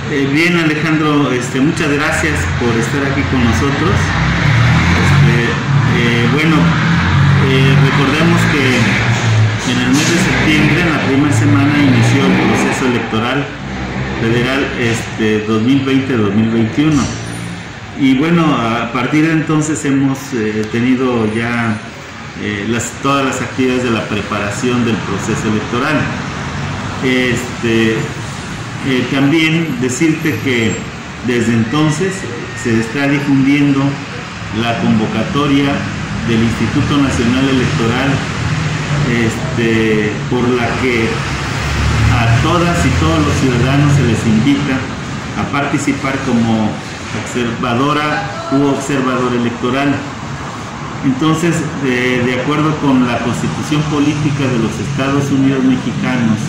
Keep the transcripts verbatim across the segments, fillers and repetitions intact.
Eh, bien, Alejandro, este, muchas gracias por estar aquí con nosotros. Este, eh, bueno, eh, recordemos que en el mes de septiembre, en la primera semana, inició el proceso electoral federal este, dos mil veinte dos mil veintiuno. Y bueno, a partir de entonces hemos eh, tenido ya eh, las, todas las actividades de la preparación del proceso electoral. Este, Eh, también decirte que desde entonces se está difundiendo la convocatoria del Instituto Nacional Electoral, este, por la que a todas y todos los ciudadanos se les invita a participar como observadora u observador electoral. Entonces, de, de acuerdo con la Constitución Política de los Estados Unidos Mexicanos,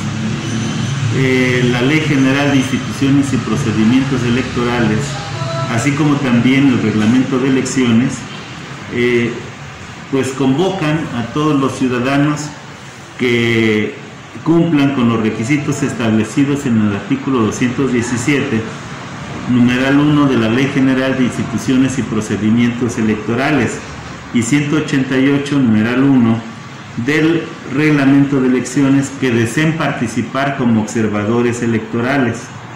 Eh, la Ley General de Instituciones y Procedimientos Electorales, así como también el Reglamento de Elecciones, eh, pues convocan a todos los ciudadanos que cumplan con los requisitos establecidos en el artículo doscientos diecisiete, numeral uno de la Ley General de Instituciones y Procedimientos Electorales y ciento ochenta y ocho, numeral uno del Reglamento de Elecciones, que deseen participar como observadores electorales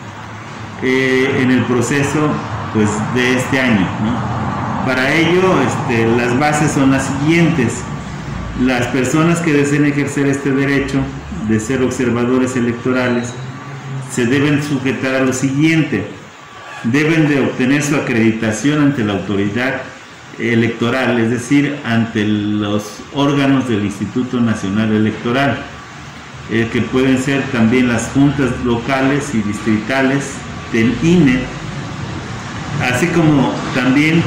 eh, en el proceso pues, de este año, ¿no? Para ello, este, las bases son las siguientes. Las personas que deseen ejercer este derecho de ser observadores electorales se deben sujetar a lo siguiente: deben de obtener su acreditación ante la autoridad electoral, es decir, ante los órganos del Instituto Nacional Electoral, eh, que pueden ser también las juntas locales y distritales del I N E, así como también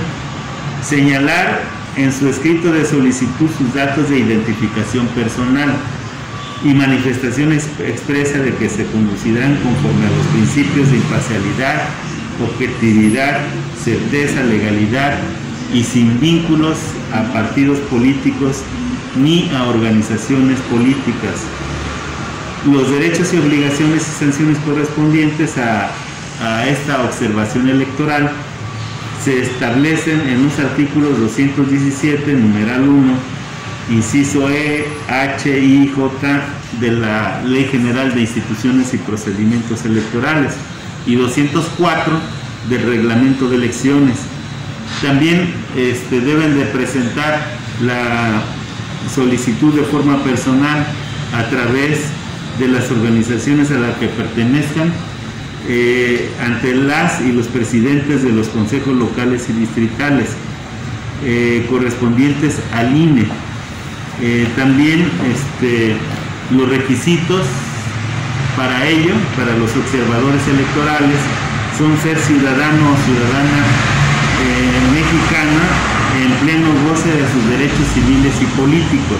señalar en su escrito de solicitud sus datos de identificación personal y manifestación expresa de que se conducirán conforme a los principios de imparcialidad, objetividad, certeza, legalidad y sin vínculos a partidos políticos ni a organizaciones políticas. Los derechos y obligaciones y sanciones correspondientes a, a esta observación electoral se establecen en los artículos doscientos diecisiete, numeral uno, inciso E, H, I, J de la Ley General de Instituciones y Procedimientos Electorales y doscientos cuatro del Reglamento de Elecciones. También este, deben de presentar la solicitud de forma personal a través de las organizaciones a las que pertenezcan eh, ante las y los presidentes de los consejos locales y distritales eh, correspondientes al I N E. Eh, también este, los requisitos para ello, para los observadores electorales, son ser ciudadano o ciudadana Eh, mexicana en pleno goce de sus derechos civiles y políticos,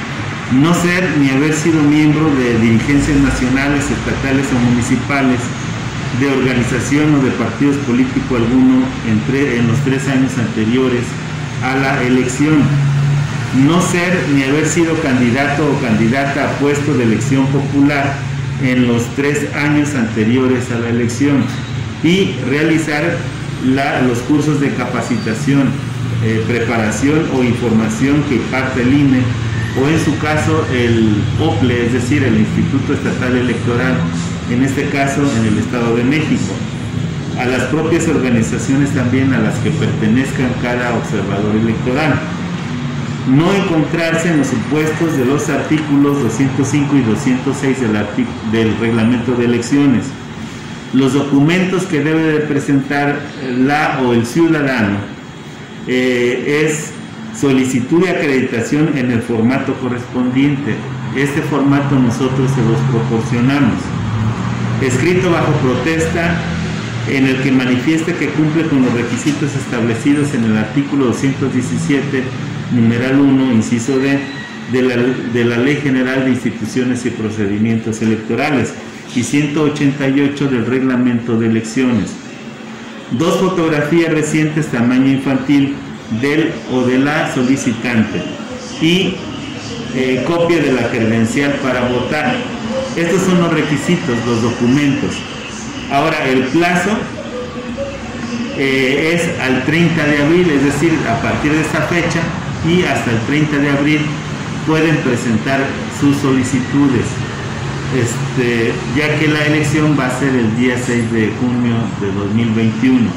no ser ni haber sido miembro de dirigencias nacionales, estatales o municipales, de organización o de partidos político alguno entre, en los tres años anteriores a la elección, no ser ni haber sido candidato o candidata a puesto de elección popular en los tres años anteriores a la elección y realizar La, los cursos de capacitación, eh, preparación o información que imparte el I N E o en su caso el O P L E, es decir, el Instituto Estatal Electoral, en este caso en el Estado de México, a las propias organizaciones también a las que pertenezcan cada observador electoral, no encontrarse en los supuestos de los artículos doscientos cinco y doscientos seis del, del Reglamento de Elecciones. Los documentos que debe de presentar la o el ciudadano eh, es solicitud de acreditación en el formato correspondiente. Este formato nosotros se los proporcionamos. Escrito bajo protesta en el que manifieste que cumple con los requisitos establecidos en el artículo doscientos diecisiete, numeral uno, inciso D, de la, de la Ley General de Instituciones y Procedimientos Electorales y ciento ochenta y ocho del Reglamento de Elecciones. Dos fotografías recientes tamaño infantil del o de la solicitante y eh, copia de la credencial para votar. Estos son los requisitos, los documentos. Ahora, el plazo eh, es al treinta de abril, es decir, a partir de esta fecha y hasta el treinta de abril pueden presentar sus solicitudes, este, ya que la elección va a ser el día seis de junio de dos mil veintiuno.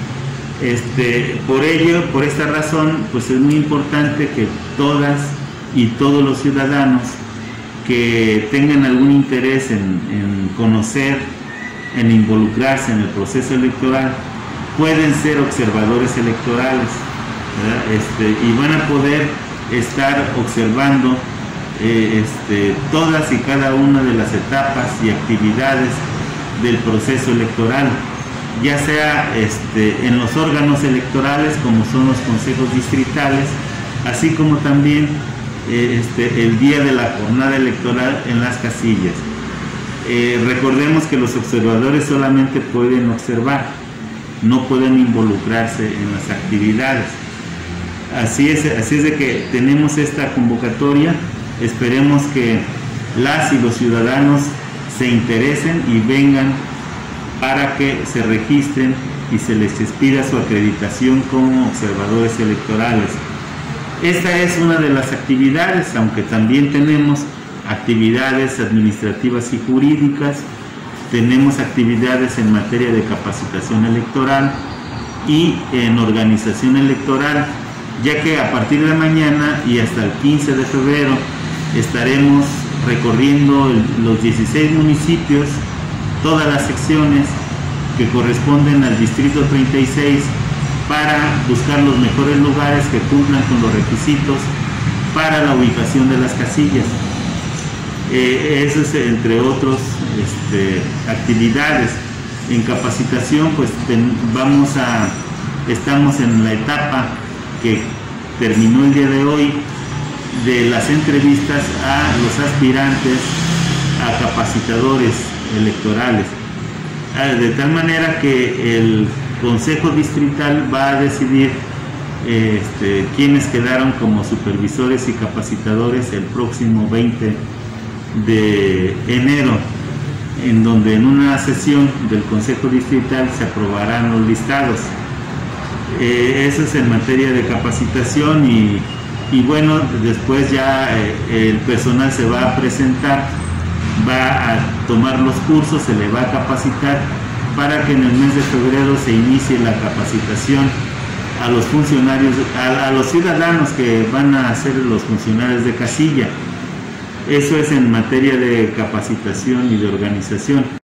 Este, por ello, por esta razón, pues es muy importante que todas y todos los ciudadanos que tengan algún interés en, en conocer, en involucrarse en el proceso electoral, pueden ser observadores electorales, ¿verdad? Este, y van a poder estar observando eh, este, todas y cada una de las etapas y actividades del proceso electoral, ya sea este, en los órganos electorales como son los consejos distritales, así como también eh, este, el día de la jornada electoral en las casillas. Eh, recordemos que los observadores solamente pueden observar, no pueden involucrarse en las actividades. Así es, así es de que tenemos esta convocatoria. Esperemos que las y los ciudadanos se interesen y vengan para que se registren y se les expida su acreditación como observadores electorales. Esta es una de las actividades, aunque también tenemos actividades administrativas y jurídicas, tenemos actividades en materia de capacitación electoral y en organización electoral, ya que a partir de mañana y hasta el quince de febrero estaremos recorriendo el, los dieciséis municipios, todas las secciones que corresponden al distrito treinta y seis, para buscar los mejores lugares que cumplan con los requisitos para la ubicación de las casillas. Eh, eso es entre otros este, actividades. En capacitación, pues ten, vamos a, estamos en la etapa que terminó el día de hoy de las entrevistas a los aspirantes a capacitadores electorales, de tal manera que el Consejo Distrital va a decidir este, quiénes quedaron como supervisores y capacitadores el próximo veinte de enero, en donde en una sesión del Consejo Distrital se aprobarán los listados. Eh, eso es en materia de capacitación y, y bueno, después ya eh, el personal se va a presentar, va a tomar los cursos, se le va a capacitar para que en el mes de febrero se inicie la capacitación a los funcionarios, a, a los ciudadanos que van a ser los funcionarios de casilla. Eso es en materia de capacitación y de organización.